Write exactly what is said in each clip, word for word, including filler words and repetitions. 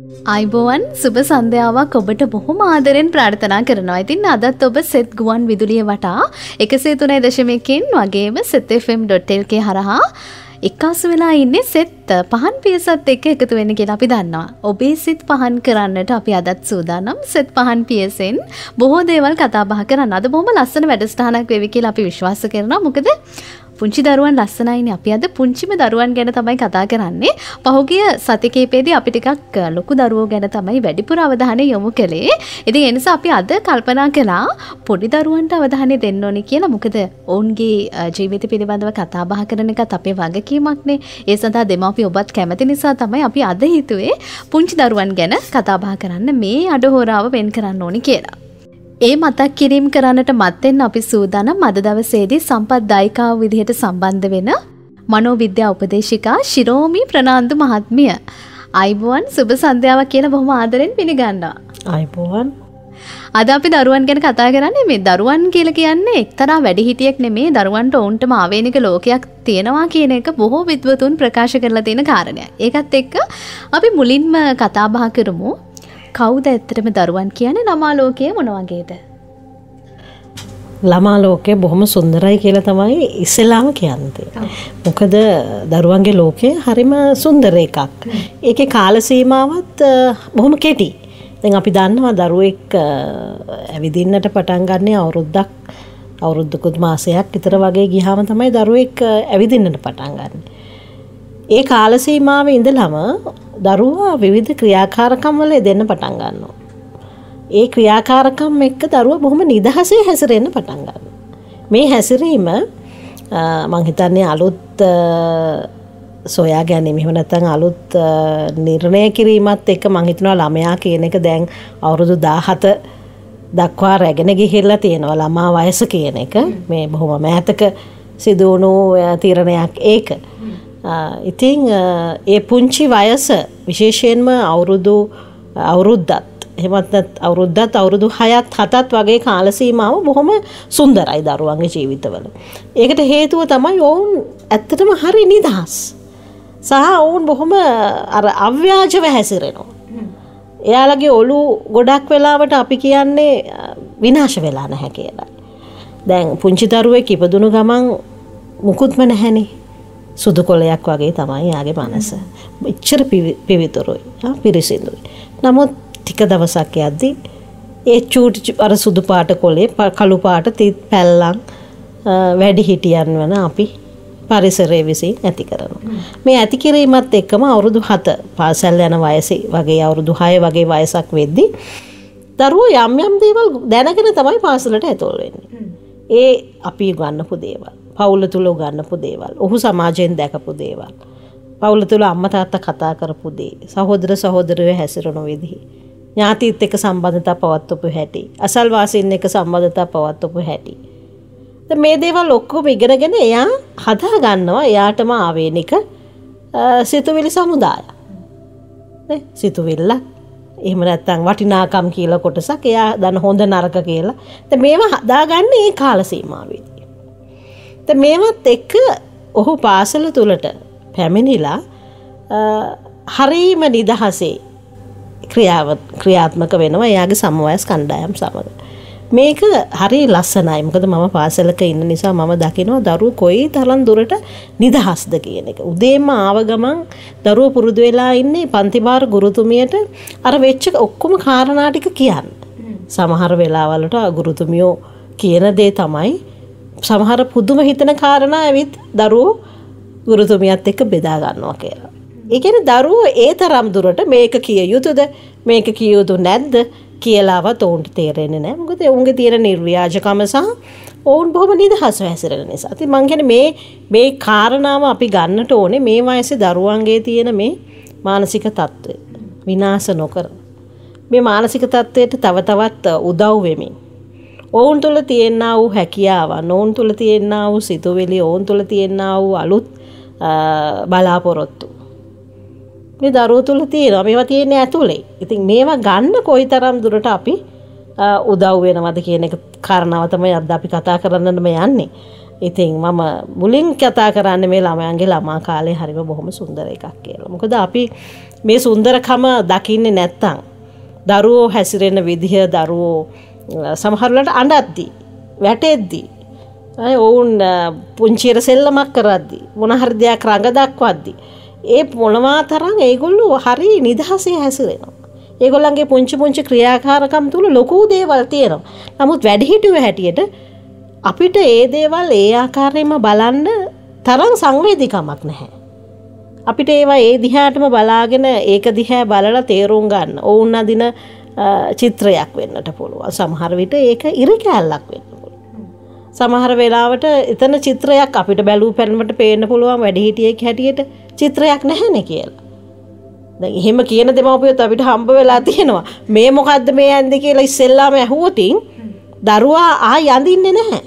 අයිබෝවන් සුබ සන්ධ්‍යාවක් ඔබට බොහොම ආදරෙන් ප්‍රාර්ථනා කරනවා. ඉතින් අදත් ඔබ සෙත් ගුවන් විදුලිය වටා එකසිය තුනයි දශම එකෙන් වගේම සෙත් F M dot L K හරහා එක්කාසු වෙලා ඉන්නේ සෙත් පහන් පියසත් එක්ක එකතු වෙන්න කියලා අපි දන්නවා. ඔබේ සිත් පහන් කරන්නට අපි අදත් සූදානම් සෙත් පහන් පියසෙන් බොහෝ දේවල් කතා බහ කරන්න. අද බොහොම ලස්සන වැඩසටහනක් වෙවි කියලා අපි විශ්වාස කරනවා. මොකද පුංචි දරුවන් ලස්සනයිනේ. අපි අද පුංචිම දරුවන් ගැන තමයි කතා කරන්නේ. පහුගිය සති කිහිපෙදී අපි ටිකක් ලොකු දරුවෝ ගැන තමයි වැඩිපුර අවධානය යොමු කළේ. ඉතින් ඒ නිසා අපි අද කල්පනා කළා පොඩි දරුවන්ට අවධානය දෙන්න ඕනේ කියලා. මොකද ඔවුන්ගේ ජීවිත පිළිබඳව කතා බහ කරන එකත් අපේ වගකීමක්නේ. ඒ සඳහා දෙමාපිය ඔබත් කැමති නිසා තමයි අපි අද හිතුවේ පුංචි දරුවන් ගැන කතා බහ කරන්න මේ අඩහොරාව වෙන් කරන්න ඕනේ කියලා. ඒ මතක් කිරීම කරන්නට මත්තෙන් අපි සූදානම් අද දවසේදී සම්පත් දායිකාව විදිහට සම්බන්ධ වෙන මනෝවිද්‍යා උපදේශිකා ශිරෝමි ප්‍රනාන්දු මහත්මිය. අයිබෝවන් සුබ සන්ධ්‍යාවක් කියලා බොහොම ආදරෙන් පිළිගන්නවා. අයිබෝවන්. අද අපි දරුවන් ගැන කතා කරන්නේ. මේ දරුවන් කියලා කියන්නේ එක්තරා වැඩිහිටියෙක් නෙමේ. දරුවන්ට ඔවුන්ටම ආවේනික ලෝකයක් තියෙනවා කියන එක බොහෝ විද්වතුන් ප්‍රකාශ කරලා තියෙන කාරණයක්. ඒකත් එක්ක අපි මුලින්ම කතා බහ කරමු. කවුද ඇත්තටම දරුවන් කියන්නේ? ළමා ලෝකයේ මොන වගේද? ළමා ලෝකය බොහොම සුන්දරයි කියලා තමයි ඉස්සෙල්ලාම කියන්නේ. මොකද දරුවන්ගේ ලෝකය හරිම සුන්දර එකක්. ඒකේ කාල සීමාවත් බොහොම කෙටි. දැන් අපි දන්නවා දරුවෙක් ඇවිදින්නට පටන් ගන්න අවුරුද්දක් අවුරුද්දකුත් මාසයක් විතර වගේ ගියාම තමයි දරුවෙක් ඇවිදින්නට පටන් ගන්න. ඒ කාල සීමාවේ ඉඳලම දරුවා විවිධ ක්‍රියාකාරකම් වල දෙන්න පටන් ගන්නවා. ඒ ක්‍රියාකාරකම් එක්ක දරුවා බොහොම නිදහසේ හැසිරෙන්න පටන් ගන්නවා. මේ හැසිරීම මම හිතන්නේ අලුත් සොයා ගැනීම එහෙම නැත්නම් අලුත් නිර්ණය කිරීමත් එක්ක මම හිතනවා ළමයා කියන එක දැන් අවුරුදු දාහත දක්වා රැගෙන ගිහිල්ලා තියෙනවා. ළමා වයස කියන එක මේ බොහොම මෑතක සිදු වුණු තීරණයක් ඒක. ඉතින් ඒ පුංචි වයස විශේෂයෙන්ම අවුරුදු අවුරුද්දත් එහෙමත් අවුරුද්දත් අවුරුදු හයත් හතත් වගේ කාල සීමාව බොහොම සුන්දරයි දරුවන්ගේ ජීවිතවල. ඒකට හේතුව තමයි ඔවුන් ඇත්තටම හරි නිදහස්. සහ ඔවුන් බොහොම අර අව්‍යාජව හැසිරෙනවා. එයාලගේ ඔළුව ගොඩක් වෙලාවට අපි කියන්නේ විනාශ වෙලා නැහැ කියලා. දැන් පුංචි දරුවෙක් ඉපදුණු ගමන් මුකුත්ම නැහැනේ. සුදු කොළයක් වගේ තමයි යාගේ මනස. එච්චර පිවිතුරුයි, පිරිසිදුයි. නමුත් ටික දවසක් යද්දී ඒ චූටි අර සුදු පාට කොළේ කළු පාට තිත් පැල්ලම් වැඩි හිටියන් වන අපි පරිසරයේ විසින් ඇති කරනවා. මේ ඇති කිරීමත් එක්කම අවුරුදු හත පාසල් යන වයසේ වගේ අවුරුදු හය වගේ වයසක් වෙද්දී දරුවෝ යම් යම් දේවල් දැනගෙන තමයි පාසලට ඇතුල් වෙන්නේ. ඒ අපි ගන්නපු දේවල්, පවුල තුල ගන්නපු දේවල්, ඔහු සමාජයෙන් දැකපු දේවල්, පවුල තුල අම්මා තාත්තා කතා කරපු දේ, සහෝදර සහෝදරයෝ හැසිරෙන විදිහ, ඥාතිත් එක්ක සම්බන්ධතා පවත්වපු හැටි, අසල්වාසීන් එක්ක සම්බන්ධතා පවත්වපු හැටි. දැන් මේ දේවල් ඔක්කොම ඉගෙනගෙන එයා හදා ගන්නවා එයාටම ආවේනික සිතුවිලි සමුදාය. නේ සිතුවිල්ල එහෙම නැත්නම් වටිනාකම් කියලා කොටසක් එයා දන්න හොඳ නරක කියලා. දැන් මේවා හදාගන්නේ ඒ කාල සීමාවෙදී. දැන් මේවත් එක්ක ඔහු පාසල තුලට පැමිණිලා හරීම නිදහසේ ක්‍රියාව ක්‍රියාත්මක වෙනවා එයාගේ සමවයස් කණ්ඩායම් සමග. මේක හරි ලස්සනයි. මොකද මම පාසලක ඉන්න නිසා මම දකිනවා දරුවෝ කොයි තරම් දුරට නිදහස්ද කියන එක. උදේම ආව ගමන් දරුවෝ පුරුදු වෙලා ඉන්නේ පන්තිභාර ගුරුතුමියට අර වෙච්ච ඔක්කොම කාරණා ටික කියන්න. සමහර වෙලාවලට ගුරුතුමියෝ කියන දේ තමයි සමහර පුදුම හිතන කාරණා ඇවිත් දරුවෝ ගුරුතුමියත් එක්ක බෙදා ගන්නවා කියලා. ඒ කියන්නේ දරුවෝ ඒ තරම් දුරට මේක කිය යුතුද මේක කිය යුතු නැද්ද කියලාවත් ඔවුන්ට තේරෙන්නේ නැහැ. මොකද ඔවුන්ගේ තියෙන නිර්ව්‍යාජකම සහ ඔවුන් බොහොම නිදහස්ව හැසිරෙන නිසා. ඉතින් මං කියන්නේ මේ මේ කාරණාව අපි ගන්නට ඕනේ මේ වයසේ දරුවන්ගේ තියෙන මේ මානසික තත්ත්වය විනාශ නොකර මේ මානසික තත්ත්වයට තව තවත් උදව් වෙමින් ඔවුන් තුළ තියෙනා වූ හැකියාවන්, ඔවුන් තුළ තියෙනා වූ සිතුවිලි, ඔවුන් තුළ තියෙනා වූ අලුත් බලාපොරොත්තු මේ දරුවෝ තුළ තියෙනවා. මේවා තියෙන්නේ ඇතුලේ. ඉතින් මේවා ගන්න කොයිතරම් දුරට අපි උදව් වෙනවද කියන එක කාරණාව තමයි අද අපි කතා කරන්නම යන්නේ. ඉතින් මම මුලින් කතා කරන්නේ මේ ළමයන්ගේ ළමා කාලේ හරිම බොහොම සුන්දර එකක් කියලා. මොකද අපි මේ සුන්දරකම දකින්නේ නැත්තම් දරුවෝ හැසිරෙන විදිහ දරුවෝ සමහරවිට අඬද්දි වැටෙද්දි අය ඔවුන් පුංචිර සෙල්ලමක් කරද්දි මොන හරි දෙයක් රඟ දක්වද්දි ඒ මොනවා තරම් ඒගොල්ලෝ හරි නිදහසේ හැසිරෙනවා. ඒගොල්ලන්ගේ පුංචි පුංචි ක්‍රියාකාරකම් තුල ලොකු දේවල් තියෙනවා. නමුත් වැඩිහිටියෝ හැටියට අපිට ඒ දේවල් ඒ ආකාරයෙන්ම බලන්න තරම් සංවේදීකමක් නැහැ. අපිට ඒවා ඒ දිහාටම බලාගෙන ඒක දිහා බලලා තේරුම් ගන්න ඕන අදින චිත්‍රයක් වෙන්නට පුළුවන්. සමහර විට ඒක ඉරි කැලක් වෙන්න පුළුවන්. සමහර වෙලාවට එතන චිත්‍රයක් අපිට බැලූ පැනමට පේන්න පුළුවන් වැඩිහිටියෙක් හැටියට චිත්‍රයක් නැහැනේ කියලා. දැන් එහෙම කියන දෙමව්පියොත් අපිට හම්බ වෙලා තියෙනවා. මේ මොකද්ද මේ ඇඳේ කියලා ඉස්සෙල්ලාම ඇහුවොතින් දරුවා ආයි අඳින්නේ නැහැ.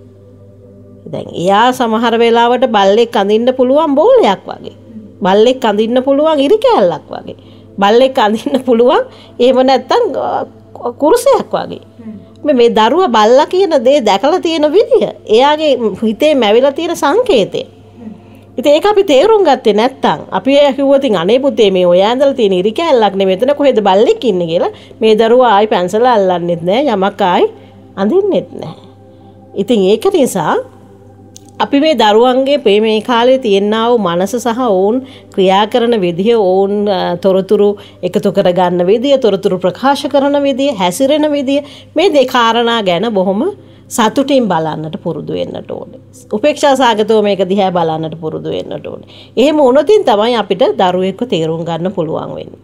දැන් එයා සමහර වෙලාවට බල්ලෙක් අඳින්න පුළුවන් බෝලයක් වගේ. බල්ලෙක් අඳින්න පුළුවන් ඉරි කැලක් වගේ. බල්ලෙක් අඳින්න පුළුවන් එහෙම නැත්තම් කුරුසයක් වගේ. මේ දරුවා බල්ලා කියන දේ දැකලා තියෙන විදිය එයාගේ හිතේ මැවිලා තියෙන සංකේතය. ඉතින් ඒක අපි තේරුම් ගත්තේ නැත්තම් අපි කිව්වොත් අනේ පුතේ මේ ඔය ඇඳලා තියෙන ඉරි කැලක් නෙමෙයි මෙතන කොහෙද බල්ලෙක් ඉන්නේ කියලා මේ දරුවා ආයි පැන්සල අල්ලන්නෙත් නැහැ යමක් ආයි අඳින්නෙත් නැහැ. ඉතින් ඒක නිසා අපි මේ දරුවන්ගේ මේ කාලේ තියෙනා වූ මනස සහ ඔවුන් ක්‍රියා කරන විදිය ඔවුන් තොරතුරු එකතු කර ගන්න විදිය තොරතුරු ප්‍රකාශ කරන විදිය හැසිරෙන විදිය මේ දෙක කාරණා ගැන බොහොම සතුටින් බලන්නට පුරුදු වෙන්නට ඕනේ. උපේක්ෂා සාගතව මේක දිහා බලන්නට පුරුදු වෙන්නට ඕනේ. එහෙම වුණොතින් තමයි අපිට දරුවෙක්ව තේරුම් ගන්න පුළුවන් වෙන්නේ.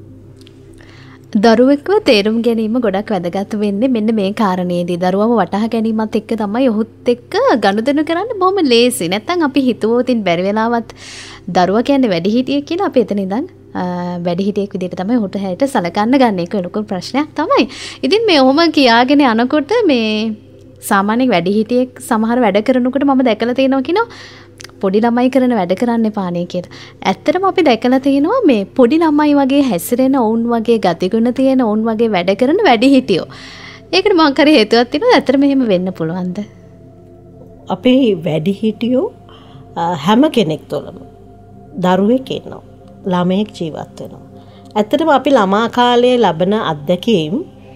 දරුවෙක්ව තේරුම් ගැනීම ගොඩක් වැදගත් වෙන්නේ මෙන්න මේ කාරණේදී. දරුවව වටහා ගැනීමත් එක්ක තමයි ඔහුත් එක්ක ගනුදෙනු කරන්න බොහොම ලේසි. නැත්තම් අපි හිතුවොතින් බැරි වෙලාවත් දරුවා කියන්නේ වැඩිහිටියෙක් කියලා අපි එතන ඉඳන් වැඩිහිටියෙක් විදිහට තමයි ඔහුට හැට සලකන්න ගන්න. ඒක ලොකු ප්‍රශ්නයක් තමයි. ඉතින් මේ ඔහොම කියාගෙන යනකොට මේ සාමාන්‍ය වැඩිහිටියෙක් සමහර වැඩ කරනකොට මම දැකලා තියෙනවා කියනවා පොඩි ළමයි කරන වැඩ කරන්න එපානේ කියලා. ඇත්තටම අපි දැකලා තියෙනවා මේ පොඩි ළමයි වගේ හැසිරෙන ඔවුන් වගේ ගතිගුණ තියෙන ඔවුන් වගේ වැඩ කරන වැඩිහිටියෝ. ඒකට මම කරේ හේතුවක් තියෙනවා. ඇත්තටම එහෙම වෙන්න පුළුවන්ද? අපේ වැඩිහිටියෝ හැම කෙනෙක් තුළම දරුවෙක් ඉන්නවා. ළමයෙක් ජීවත් වෙනවා. ඇත්තටම අපි ළමා කාලයේ ලබන අත්දැකීම්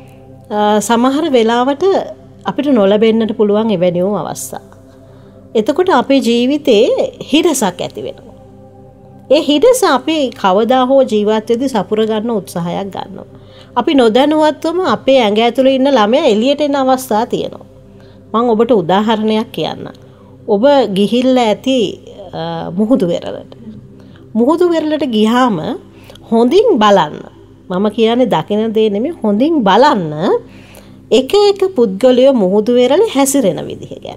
සමහර වෙලාවට අපිට නොලැබෙන්නට පුළුවන් එවැනි වූ අවස්ථා. එතකොට අපේ ජීවිතේ හිරසක් ඇති වෙනවා. ඒ හිරස අපි කවදා හෝ ජීවත් වෙද්දී සපුර ගන්න උත්සාහයක් ගන්නවා. අපි නොදැනුවත්වම අපේ ඇඟ ඇතුලේ ඉන්න ළමයා එළියට එන අවස්ථා තියෙනවා. මම ඔබට උදාහරණයක් කියන්නම්. ඔබ ගිහිල්ලා ඇති මුහුදු වෙරළට. මුහුදු වෙරළට ගියාම හොඳින් බලන්න. මම කියන්නේ දකින දේ නෙමෙයි හොඳින් බලන්න එක එක පුද්ගලයෝ මුහුදු වෙරළේ හැසිරෙන විදිහ ගැන.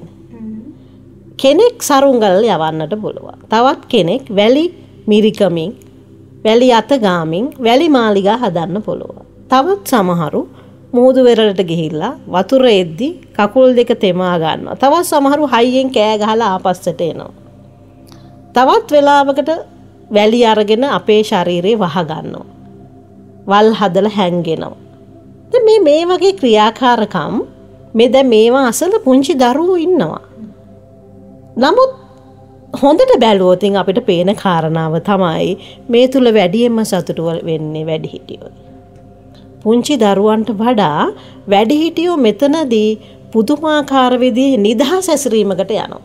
කෙනෙක් සරුංගල් යවන්නට පුළුවන්. තවත් කෙනෙක් වැලි මිරිකමින්, වැලි අත ගාමින්, වැලි මාලිගා හදන්න පුළුවන්. තවත් සමහරු මුහුදු වෙරළට ගිහිල්ලා වතුර එද්දි කකුල් දෙක තෙමා ගන්නවා. තවත් සමහරු හයියෙන් කෑ ගහලා ආපස්සට එනවා. තවත් වෙලාවකට වැලි අරගෙන අපේ ශරීරේ වහ ගන්නවා. වල් හදලා හැංගෙනවා. මේ මේ වගේ ක්‍රියාකාරකම් මේ දැන් මේවා අසල පුංචි දරුවෝ ඉන්නවා. නමුත් හොඳට බැලුවොත් අපිට පේන කාරණාව තමයි මේ තුල වැඩියෙන්ම සතුටු වෙන්නේ වැඩිහිටියෝ. පුංචි දරුවන්ට වඩා වැඩිහිටියෝ මෙතනදී පුදුමාකාර විදිහේ නිදහස් ඇසිරීමකට යනවා.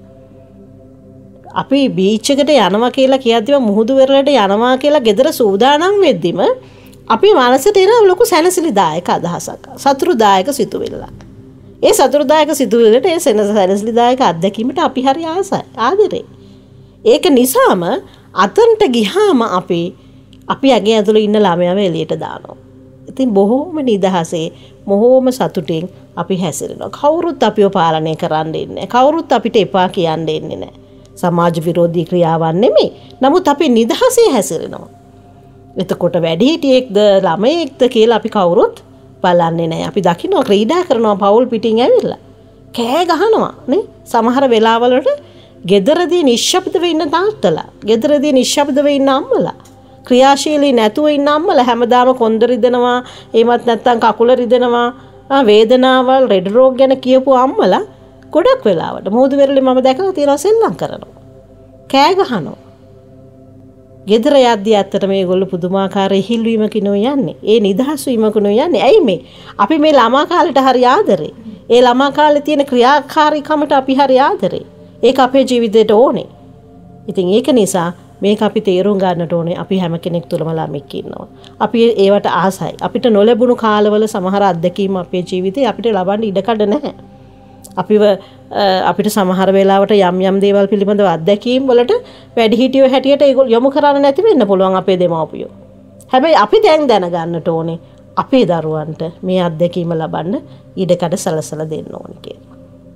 අපි බීච් එකට යනවා කියලා කියද්දිම මුහුදු වෙරළට යනවා කියලා ගෙදර සූදානම් වෙද්දිම අපි මනසට එන ලොකු සැනසිලිදායක අදහසක්, සතුටුදායක සිතුවිල්ලක්. ඒ සතුටුදායක සිතුවිල්ලට ඒ සැනසිලිදායක අත්දැකීමට අපි හරි ආසයි, ආදරේ. ඒක නිසාම අතන්ට ගියාම අපි අපි ඇගේ ඇතුළේ ඉන්න ළමයාව එළියට දානවා. ඉතින් බොහෝම නිදහසේ, බොහෝම සතුටින් අපි හැසිරෙනවා. කවුරුත් අපිව පාලනය කරන්න ඉන්නේ නැහැ. කවුරුත් අපිට එපා කියන්න ඉන්නේ නැහැ. සමාජ විරෝධී ක්‍රියාවන් නෙමෙයි. නමුත් අපි නිදහසේ හැසිරෙනවා. එතකොට වැඩිහිටියෙක්ද ළමයෙක්ද කියලා අපි කවුරුත් බලන්නේ නැහැ. අපි දකින්නවා ක්‍රීඩා කරනවා පවුල් පිටින් ඇවිල්ලා. කෑ ගහනවා නේ. සමහර වෙලාවලට ගෙදරදී නිශ්ශබ්දව ඉන්න තාත්තලා, ගෙදරදී නිශ්ශබ්දව ඉන්න අම්මලා, ක්‍රියාශීලී නැතුව ඉන්න අම්මලා හැමදාම කොන්ද රිදෙනවා, එහෙමත් නැත්නම් කකුල රිදෙනවා, වේදනාවල්, රෙඩ් රෝග් ගැන කියපු අම්මලා ගොඩක් වෙලාවට මුහුදු වෙරළේ මම දැකලා තියෙනවා සෙල්ලම් කරනවා. කෑ ගහනවා. ගෙදර යද්දී ඇත්තට මේගොල්ලෝ පුදුමාකාර ඉහිල්වීමක නෝ යන්නේ. ඒ නිදහස් වීමක නෝ යන්නේ. ඇයි මේ? අපි මේ ළමා කාලේට හරි ආදරේ. ඒ ළමා කාලේ තියෙන ක්‍රියාකාරීකමට අපි හරි ආදරේ. ඒක අපේ ජීවිතේට ඕනේ. ඉතින් ඒක නිසා මේක අපි තේරුම් ගන්නට ඕනේ. අපි හැම කෙනෙක් තුළම ළමෙක් ඉන්නවා. අපි ඒවට ආසයි. අපිට නොලැබුණු කාලවල සමහර අත්දැකීම් අපේ ජීවිතේ අපිට ලබන්න ඉඩකඩ නැහැ. අපිව අපිට සමහර වෙලාවට යම් යම් දේවල් පිළිබඳව අත්දැකීම් වලට වැඩිහිටියෝ හැටියට ඒගොල්ලෝ යොමු කරන්න නැති වෙන්න පුළුවන් අපේ දෙමව්පියෝ. හැබැයි අපි දැන් දැනගන්නට ඕනේ අපේ දරුවන්ට මේ අත්දැකීම ලබන්න ඉඩකඩ සලසලා දෙන්න ඕනේ කියලා.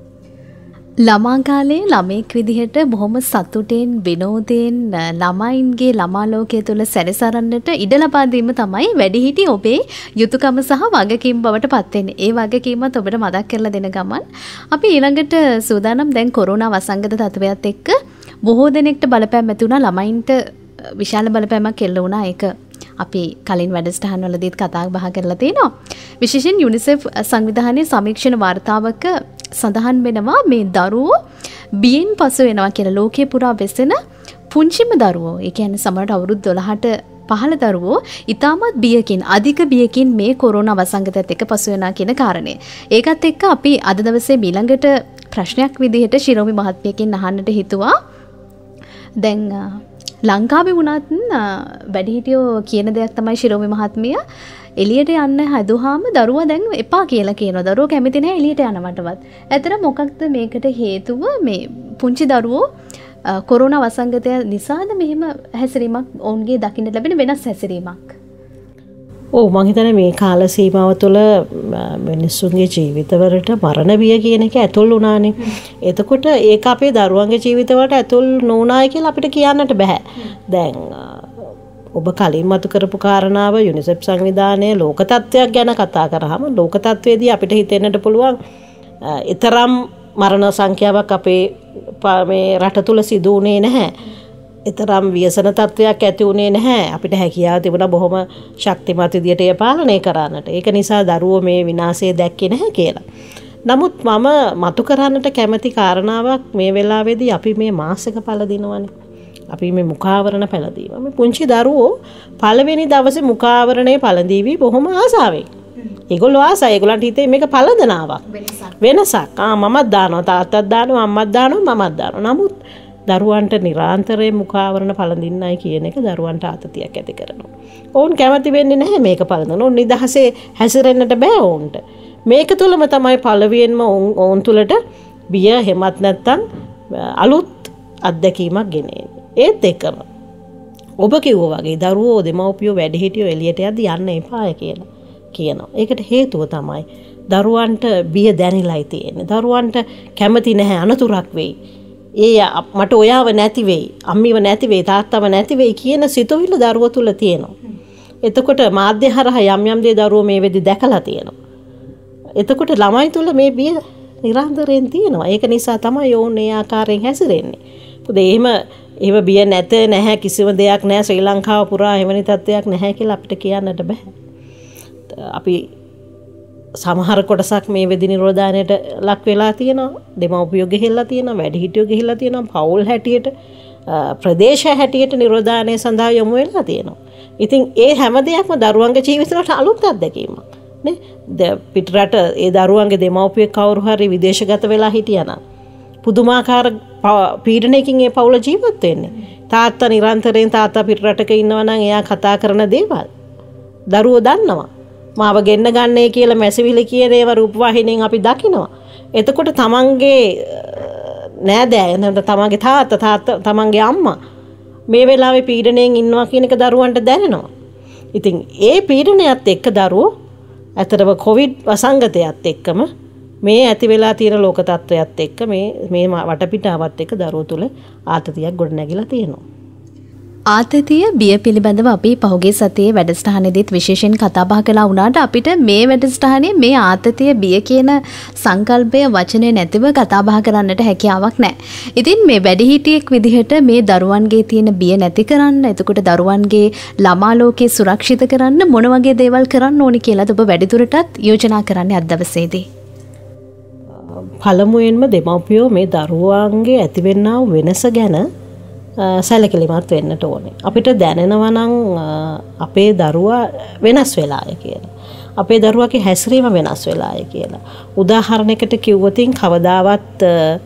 ළමා කාලේ ළමෙක් විදිහට බොහොම සතුටෙන් විනෝදයෙන් ළමයින්ගේ ළමා ලෝකයේ තුල සැරිසරන්නට ඉඩ ලබා දීම තමයි වැඩිහිටි ඔබේ යුතුයකම සහ වගකීම් බවට පත් වෙන්නේ. ඒ වගකීමත් ඔබට මතක් කරලා දෙන ගමන් අපි ඊළඟට සූදානම් දැන් කොරෝනා වසංගත තත්වයත් එක්ක බොහෝ දෙනෙක්ට බලපෑම් ඇති වුණා ළමයින්ට විශාල බලපෑමක් එල්ල වුණා. ඒක අපි කලින් වැඩසටහන් වලදීත් කතා බහ කරලා තියෙනවා. විශේෂයෙන් යුනිසෙෆ් සංවිධානයේ සමීක්ෂණ වාර්තාවක සඳහන් වෙනවා මේ දරුවෝ බියෙන් පසු වෙනවා කියලා. ලෝකයේ පුරා වෙසෙන පුංචිම දරුවෝ, ඒ කියන්නේ සමහරට අවුරුදු දොළහට පහළ දරුවෝ ඉතාමත් බියකින් අධික බියකින් මේ කොරෝනා වසංගතයත් එක්ක පසු වෙනවා කියන කාරණය. ඒකත් එක්ක අපි අද දවසේ ඊළඟට ප්‍රශ්නයක් විදිහට ශිරෝමි මහත්මියකින් අහන්නට හිතුවා. දැන් ලංකාවේ වුණත් වැඩිහිටියෝ කියන දෙයක් තමයි ශිරෝමි මහත්මිය එළියට යන්න හදුවාම දරුවා දැන් එපා කියලා කියනවා. දරුවෝ කැමති නැහැ එළියට යනවටවත්. ඇතර මොකක්ද මේකට හේතුව? මේ පුංචි දරුවෝ කොරෝනා වසංගතය නිසාද මෙහෙම හැසිරීමක් ඔවුන්ගේ දකින්න ලැබෙන වෙනස් හැසිරීමක්? ඔව් මං හිතන්නේ මේ කාල සීමාව තුළ මිනිස්සුන්ගේ ජීවිතවලට මරණ බිය කියන එක ඇතුල් වුණානේ. එතකොට ඒක අපේ දරුවන්ගේ ජීවිතවලට ඇතුල් නොවුනායි කියලා අපිට කියන්නට බෑ. දැන් ඔබ කලින් මතු කරපු කාරණාව යුනිසෙෆ් සංවිධානයේ ලෝක තත්ත්වයක් ගැන කතා කරාම ලෝක තත්ත්වයේදී අපිට හිතෙන්නට පුළුවන් ඊතරම් මරණ සංඛ්‍යාවක් අපේ මේ රට තුල සිදු වුණේ නැහැ. ඊතරම් ව්‍යසන තත්ත්වයක් ඇති වුණේ නැහැ. අපිට හැකියාව තිබුණා බොහොම ශක්තිමත් විදියට ඒ පාලනය කරන්නට. ඒක නිසා දරුවෝ මේ විනාශය දැක්කේ නැහැ කියලා. නමුත් මම මතු කරන්නට කැමති කාරණාවක් මේ වෙලාවේදී අපි මේ මාසික පළ දිනවනේ. අපි මේ මුඛාවරණ පැළඳීම. මේ පුංචි දරුවෝ පළවෙනි දවසේ මුඛාවරණේ පැළඳීවි බොහොම ආසාවෙන්. ඒගොල්ලෝ ආසයි. ඒගොල්ලන්ට හිතේ මේක පළඳනාවක්. වෙනසක්. ආ මමත් දානවා, තාත්තත් දානවා, අම්මත් දානවා, මමත් දානවා. නමුත් දරුවන්ට නිරාන්තරයෙන් මුඛාවරණ පළඳින්නයි කියන එක දරුවන්ට ආතතියක් ඇති කරනවා. ඔවුන් කැමති වෙන්නේ නැහැ මේක පළඳන. ඔවුන් නිදහසේ හැසිරෙන්නට බෑ ඔවුන්ට. මේක තුළම තමයි පළවෙනිම ඔවුන් තුළට බිය හැමත් නැත්තම් අලුත් අත්දැකීමක් ගෙනෙන්නේ. ඒත් එක්කම ඔබ කිව්වා වගේ දරුවෝ දෙමව්පියෝ වැඩිහිටියෝ එළියට යද්දී යන්න එපාය කියලා කියනවා. ඒකට හේතුව තමයි දරුවන්ට බිය දැනිලායි තියෙන්නේ. දරුවන්ට කැමති නැහැ අනතුරක් වෙයි. ඒ මට ඔයාව නැති වෙයි, අම්මිව නැති වෙයි, තාත්තව නැති වෙයි කියන සිතුවිල්ල දරුවෝ තුල තියෙනවා. එතකොට මාධ්‍ය හරහා යම් යම් දේ දරුවෝ මේ වෙදි දැකලා තියෙනවා. එතකොට ළමයි තුල මේ බිය නිරන්තරයෙන් තියෙනවා. ඒක නිසා තමයි ඕන් ඒ ආකාරයෙන් හැසිරෙන්නේ. මොකද එහෙම ඒව බිය නැත නැහැ කිසිම දෙයක් නැහැ ශ්‍රී ලංකාව පුරා එවැනි තත්ත්වයක් නැහැ කියලා අපිට කියන්නට බෑ. අපි සමහර කොටසක් මේ වෙදි නිරෝධානයට ලක් වෙලා තියෙනවා. දෙමව්පියෝ ගිහිල්ලා තියෙනවා, වැඩිහිටියෝ ගිහිල්ලා තියෙනවා, පවුල් හැටියට ප්‍රදේශ හැටියට නිරෝධානය සඳහා යොමු වෙලා තියෙනවා. ඉතින් ඒ හැම දෙයක්ම දරුවන්ගේ ජීවිතවලට අලුත් අත්දැකීමක් නේ. පිටරට ඒ දරුවන්ගේ දෙමව්පියෙක් කවුරු හරි විදේශගත වෙලා හිටියනම් පුදුමාකාර පීඩනයකින් ඒ පවුල ජීවත් වෙන්නේ. තාත්තා නිරන්තරයෙන් තාත්තා පිටරටක ඉන්නවා නම් එයා කතා කරන දේවල් දරුවෝ දන්නවා. මාව ගෙන්න ගන්නේ කියලා මැසිවිලි කියන ඒවා රූපවාහිනියෙන් අපි දකිනවා. එතකොට තමන්ගේ නෑදෑ නැත්නම් තමන්ගේ තාත්තා තාත්තා තමන්ගේ අම්මා මේ වෙලාවේ පීඩණයෙන් ඉන්නවා කියන එක දරුවන්ට දැනෙනවා. ඉතින් ඒ පීඩනයත් එක්ක දරුවෝ ඇත්තටම කොවිඩ් වසංගතයත් එක්කම මේ ඇති වෙලා තියෙන ලෝක තත්ත්වයත් එක්ක මේ මේ වටපිටාවත් එක්ක දරුවෝ තුල ආතතියක් ගොඩනැගිලා තියෙනවා. ආතතිය බිය පිළිබඳව අපි පහුගිය සතියේ වැඩසටහනේදීත් විශේෂයෙන් කතා බහ කළා වුණාට අපිට මේ වැඩසටහනේ මේ ආතතිය බිය කියන සංකල්පය වචනේ නැතිව කතා බහ කරන්නට හැකියාවක් නැහැ. ඉතින් මේ වැඩිහිටියෙක් විදිහට මේ දරුවන්ගේ තියෙන බිය නැති කරන්න, එතකොට දරුවන්ගේ ළමා ලෝකේ සුරක්ෂිත කරන්න මොන වගේ දේවල් කරන්න ඕනි කියලාද ඔබ වැඩිදුරටත් යෝජනා කරන්නේ අද දවසේදී? පළමුවෙන්ම දෙමව්පියෝ මේ දරුවන්ගේ ඇතිවෙනා වෙනස ගැන සැලකිලිමත් වෙන්නට ඕනේ. අපිට දැනෙනවා නම් අපේ දරුවා වෙනස් වෙලාය කියලා. අපේ දරුවාගේ හැසිරීම වෙනස් වෙලාය කියලා. උදාහරණයකට කිව්වොත් කවදාවත්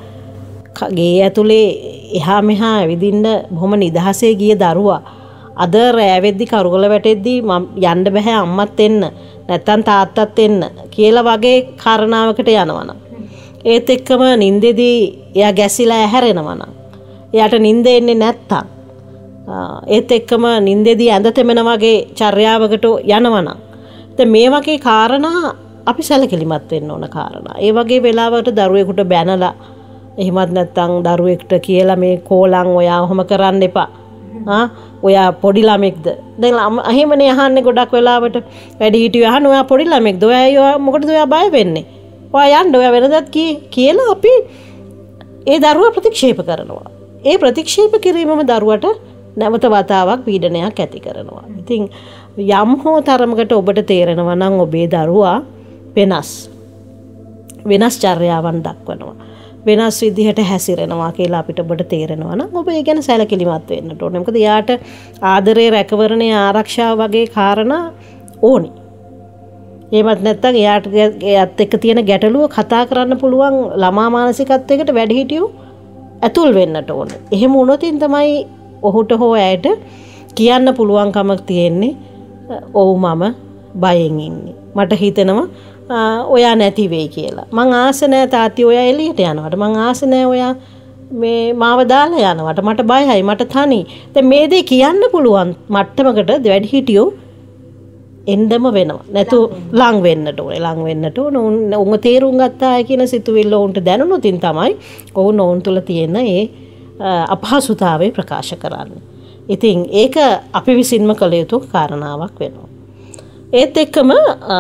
ගේ ඇතුලේ එහා මෙහා ඇවිදින්න බොහොම නිදහසේ ගිය දරුවා අද රෑවෙද්දි කරුගල වැටෙද්දි මම යන්න බෑ අම්මත් එන්න නැත්තම් තාත්තත් එන්න කියලා වගේ කාරණාවකට යනවනම් ඒත් එක්කම නින්දෙදී එයා ගැසිලා ඇහැරෙනවනම් එයාට නින්ද එන්නේ නැත්තම් ඒත් එක්කම නින්දෙදී ඇඳ තෙමෙන වගේ චර්යාවකට යනවනම් දැන් මේ වගේ කාරණා අපි සැලකිලිමත් වෙන්න ඕන කාරණා. ඒ වගේ වෙලාවකට දරුවෙකුට බැනලා එහෙමත් නැත්තම් දරුවෙක්ට කියලා මේ කෝලං ඔයා ඔහොම කරන්න එපා. ආ ඔයා පොඩි ළමෙක්ද? දැන් එහෙමනේ අහන්නේ ගොඩක් වෙලාවට වැඩිහිටියෝ අහන ඔයා පොඩි ළමෙක්ද? ඔයා මොකටද ඔයා බය වෙන්නේ? ඔයා යන්න ඔයා වෙනදත් කියලා අපි ඒ දරුවා ප්‍රතික්ෂේප කරනවා. ඒ ප්‍රතික්ෂේප කිරීමම දරුවට නැවත වතාවක් පීඩනයක් ඇති කරනවා. ඉතින් යම් හෝ තරමකට ඔබට තේරෙනවා නම් ඔබේ දරුවා වෙනස් වෙනස් චර්යාවන් දක්වනවා. වෙනස් විදිහට හැසිරෙනවා කියලා අපිට ඔබට තේරෙනවා නම් ඔබ ඒ ගැන සැලකිලිමත් වෙන්න ඕනේ. මොකද යාට ආදරේ රැකවරණය ආරක්ෂාව වගේ කාරණා ඕනේ. එහෙමත් නැත්නම් එයාට එයත් එක්ක තියෙන ගැටලුව කතා කරන්න පුළුවන් ළමා මානසිකත්වයකට වැඩිහිටියෝ ඇතුල් වෙන්නට ඕනේ. එහෙම වුණොත් තමයි ඔහුට හෝ ඇයට කියන්න පුළුවන්කමක් තියෙන්නේ ඔව් මම බයෙන් ඉන්නේ. මට හිතෙනවා ඔයා නැති වෙයි කියලා. මං ආස නැහැ තාත්ති ඔයා එළියට යනවට. මං ආස නැහැ ඔයා මේ මාව දාලා යනවට. මට බයයි, මට තනි. දැන් මේ දේ කියන්න පුළුවන් මට්ටමකට වැඩිහිටියෝ එන්නම වෙනවා. නැතු ලං වෙන්නට ඕනේ. ලං වෙන්නට ඕන. උන් තේරුම් ගත්තා කියන සිතුවිල්ල උන්ට දැනුනොත් තමයි ඔවුන් ඔවුන් තුල තියෙන ඒ අපහසුතාවය ප්‍රකාශ කරන්නේ. ඉතින් ඒක අපි විසින්ම කළ යුතු කාරණාවක් වෙනවා. ඒත් එක්කම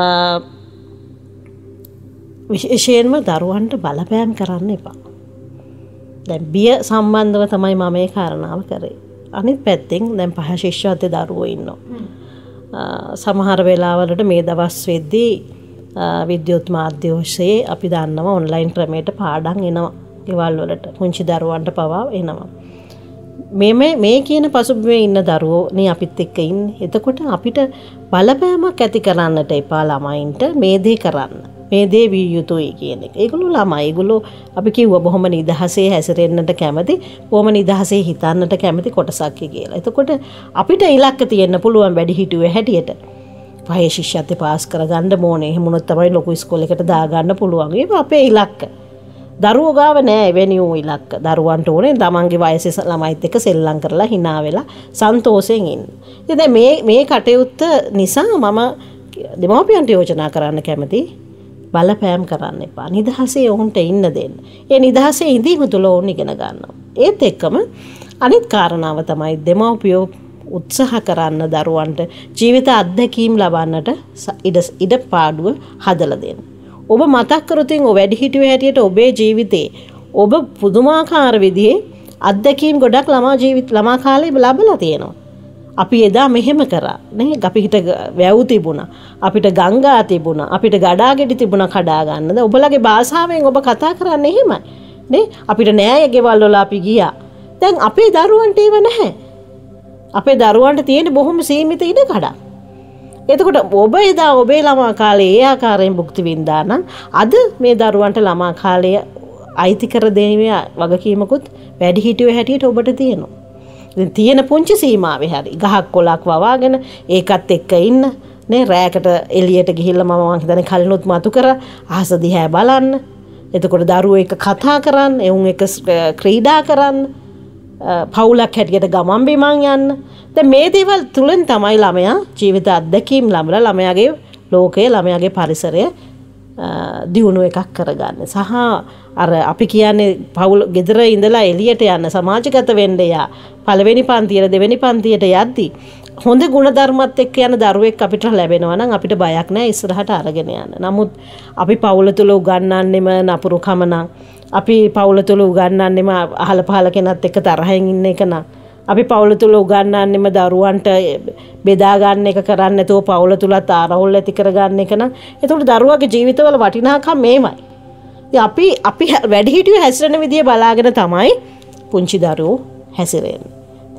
විශේෂයෙන්ම දරුවන්ට බලපෑම් කරන්න එපා. දැන් බිය සම්බන්ධව තමයි මම මේ කාරණාව කරේ. අනිත් පැත්තෙන් දැන් පහ ශිෂ්‍යත්වයේ දරුවෝ ඉන්නවා. සමහර වෙලාවලට මේ දවස් වෙද්දී විද්‍යුත් මාධ්‍ය ඔස්සේ අපි දන්නවා ඔන්ලයින් ක්‍රමයට පාඩම් එනවා. ගෙවල් වලට පුංචි දරුවන්ට පවා එනවා. මේ මේ මේ කියන පසුබිමේ ඉන්න දරුවෝ නේ අපිත් එක්ක ඉන්නේ. එතකොට අපිට බලපෑමක් ඇති කරන්නට එපා ළමයින්ට මේ දේ කරන්න. මේ දේ විය යුතුයි කියන එක. ඒගොල්ලෝ ළමයි. ඒගොල්ලෝ අපි කිව්වා බොහොම නිදහසේ හැසිරෙන්නට කැමති, බොහොම නිදහසේ හිතන්නට කැමති කොටසක් කියලා. එතකොට අපිට ඉලක්ක තියෙන්න පුළුවන් වැඩි හිටුවේ හැටියට. පහේ ශිෂ්‍යත්වය පාස් කරගන්න ඕනේ. එහෙම වුණොත් තමයි ලොකු ඉස්කෝලේකට දාගන්න පුළුවන්. ඒක අපේ ඉලක්ක. දරුවෝ ගාව නෑ එවැනි වූ ඉලක්ක. දරුවන්ට ඕනේ තමන්ගේ වයසේ ළමයිත් එක්ක සෙල්ලම් කරලා hina වෙලා සන්තෝෂයෙන් ඉන්න. ඉතින් මේ මේ කටයුත්ත නිසා මම දෙමව්පියන්ට යෝජනා කරන්න කැමතියි. බලපෑම් කරන්න එපා. නිදහසේ ඔවුන්ට ඉන්න දෙන්න. ඒ නිදහසේ ඉඳීම තුළ ඔවුන් ඉගෙන ගන්නවා. ඒත් එක්කම අනිත් කාරණාව තමයි දෙමව්පියෝ උත්සාහ කරන්න දරුවන්ට ජීවිත අත්දැකීම් ලබන්නට ඉඩ ඉඩ පාඩුව හදලා දෙන්න. ඔබ මතක් කරොත් ඔබ වැඩිහිටියෝ හැටියට ඔබේ ජීවිතේ ඔබ පුදුමාකාර විදිහේ අත්දැකීම් ගොඩක් ළමා ජීවිත ළමා කාලේ ලැබලා තියෙනවා. අපි එදා මෙහෙම කරා නේ අපිට වැව් තිබුණා අපිට ගංගා තිබුණා අපිට ගඩාගෙඩි තිබුණා කඩා ගන්නද ඔබලගේ භාෂාවෙන් ඔබ කතා කරන්නේ එහෙමයි නේ අපිට නෑය ගෙවල් වල අපි ගියා දැන් අපේ දරුවන්ට ඒව නැහැ අපේ දරුවන්ට තියෙන බොහොම සීමිත ඉඩ කඩක් එතකොට ඔබ එදා ඔබේ ළමා කාලේ ඒ ආකාරයෙන් භුක්ති විඳා නම් අද මේ දරුවන්ට ළමා කාලය අයිති කර දෙීමේ වගකීමකුත් වැඩිහිටියෝ හැටියට ඔබට තියෙනවා තියෙන පුංචි සීමාවේ හරි ගහක් කොලක් වවාගෙන ඒකත් එක්ක ඉන්න නේ රැයකට එළියට ගිහිල්ලා මම මං හිතන්නේ කලිනුත් මතු කර අහස දිහා බලන්න එතකොට දරුවෝ එක්ක කතා කරන්න එවුන් එක්ක ක්‍රීඩා කරන්න පවුලක් හැටියට ගමන් බිමන් යන්න දැන් මේ දේවල් තුලින් තමයි ළමයා ජීවිත අත්දැකීම් ලැබලා ළමයාගේ ලෝකය ළමයාගේ පරිසරය දියුණුව එකක් කරගන්න සහ අර අපි කියන්නේ පවුල ගෙදර ඉඳලා එළියට යන්න සමාජගත වෙන්න යා පළවෙනි පන්තියට දෙවෙනි පන්තියට යද්දි හොඳ ගුණධර්මات එක්ක යන දරුවෙක් අපිට ලැබෙනවා නම් අපිට බයක් නැහැ ඉස්සරහට අරගෙන යන්න. නමුත් අපි පවුල තුල උගන්වන්නෙම නපුරුකම නම් අපි පවුල තුල උගන්වන්නෙම අහල පහල කෙනත් එක්ක තරහෙන් ඉන්න එක නම් අපි පවුල තුල උගන්වන්නෙම දරුවන්ට බෙදා ගන්න එක කරන්නේ නැතුව පවුල තුලත් ආරවුල් ඇති කර ගන්න එක නම් එතකොට දරුවාගේ ජීවිතවල වටිනාකම් මේමයි. අපි අපි වැඩිහිටියෝ හැසිරෙන විදිය බලාගෙන තමයි පුංචි දරුවෝ හැසිරෙන්නේ.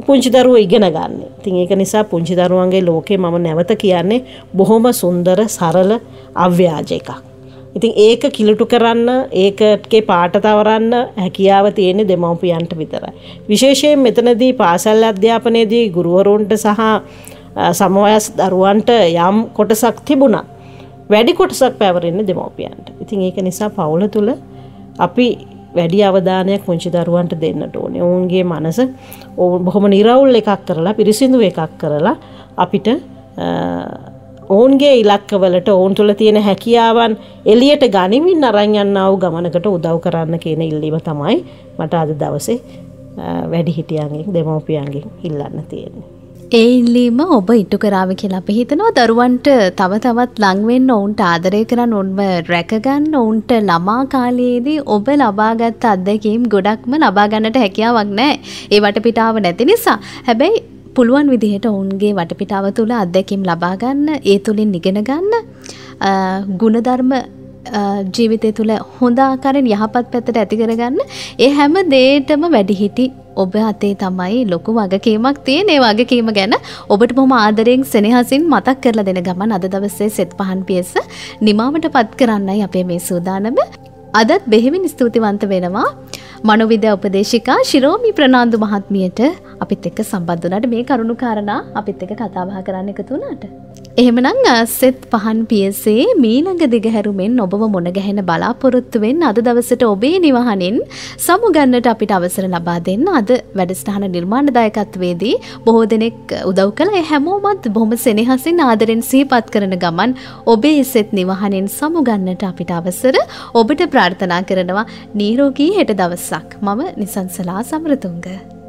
පුංචි දරුවෝ ඉගෙන ගන්න. ඉතින් ඒක නිසා පුංචි දරුවන්ගේ ලෝකේ මම නැවත කියන්නේ බොහොම සුන්දර සරල අව්‍යාජ එකක්. ඉතින් ඒක කිලුටු කරන්න ඒකේ පාට තවරන්න හැකියාව තියෙන්නේ දෙමව්පියන්ට විතරයි. විශේෂයෙන් මෙතනදී පාසල් අධ්‍යාපනයේදී ගුරුවරුන්ට සහ සමවයස් දරුවන්ට යම් කොටසක් තිබුණා. වැඩි කොටසක් පැවරෙන්නේ දෙමව්පියන්ට. ඉතින් ඒක නිසා පවුල තුල අපි වැඩි අවධානයක් පුංචි දරුවන්ට දෙන්නට ඕනේ. ඔවුන්ගේ මනස බොහොම නිරවුල් එකක් කරලා පිරිසිදු එකක් කරලා අපිට ඔවුන්ගේ ඉලක්කවලට ඔවුන් තුළ තියෙන හැකියාවන් එළියට ගනිමින් අරන් යනා වූ ගමනකට උදව් කරන්න කියන ඉල්ලීම තමයි මට අද දවසේ වැඩිහිටියන්ගෙන් දෙමව්පියන්ගෙන් ඉල්ලන්න තියෙන්නේ. ඒ ඉල්ලීම ඔබ ඉටු කරාවි කියලා අපි හිතනවා. දරුවන්ට තව තවත් ලං වෙන්න, ඔවුන්ට ආදරය කරන්න, ඔවුන්ව රැක ගන්න, ඔවුන්ට ළමා කාලයේදී ඔබ ලබාගත් අත්දැකීම් ගොඩක්ම ලබා ගන්නට හැකියාවක් නැහැ. ඒ වටපිටාව නැති නිසා. හැබැයි පුළුවන් විදිහට ඔවුන්ගේ වටපිටාව තුළ අත්දැකීම් ලබා ගන්න, ඒ තුලින් ඉගෙන ගන්න, ගුණධර්ම ජීවිතය තුළ හොඳ ආකාරයෙන් යහපත් පැත්තට ඇති කරගන්න, ඒ හැම දෙයකටම වැඩිහිටි ඔබ අතේ තමයි ලොකු වගකීමක් තියෙන. ඒ වගකීම ගැන ඔබට බොහොම ආදරයෙන් සෙනෙහසින් මතක් කරලා දෙන ගමන් අද දවසේ සෙත් පහන් පියස නිමාවටපත් කරන්නයි අපේ මේ සූදානම. අදත් බෙහෙවින් ස්තුතිවන්ත වෙනවා මනෝවිද්‍යා උපදේශිකා ශිරෝමි ප්‍රනාන්දු මහත්මියට අපිත් එක්ක සම්බන්ධ වුණාට, මේ කරුණු කාරණා අපිත් එක්ක කතා බහ කරන්න එකතු වුණාට. එහෙමනම් සෙත් පහන් පියසේ මීළඟ දිගහැරුමෙන් ඔබව මුණ ගැහෙන බලාපොරොත්තු වෙන්න අද දවසට ඔබේ නිවහනින් සමුගන්නට අපිට අවසර ලබා දෙන්න. අද වැඩසටහන නිර්මාණදායකත්වයේදී බොහෝ දෙනෙක් උදව් කළා. ඒ හැමෝමත් බොහොම සෙනෙහසින් ආදරෙන් සිහිපත් කරන ගමන් ඔබේ සෙත් නිවහනින් සමුගන්නට අපිට අවසර ඔබට ප්‍රාර්ථනා කරනවා. නිරෝගී හෙට දවසක්. මම නිසංසලා සමරතුංග.